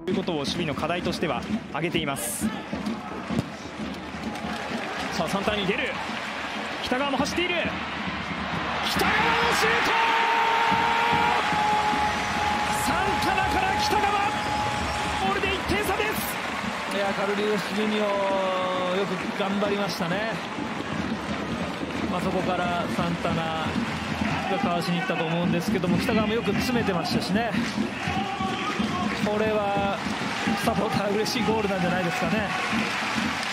ということを守備の課題としては挙げています。さあ3対2出る、北川も走っている、北川のシュート、サンタナから北川、ボールで1点差です。 いや、カルリオス・ジュニオよく頑張りましたね。そこからサンタナがかわしに行ったと思うんですけども、北川もよく詰めてましたしね。これはサポーター嬉しいゴールなんじゃないですかね。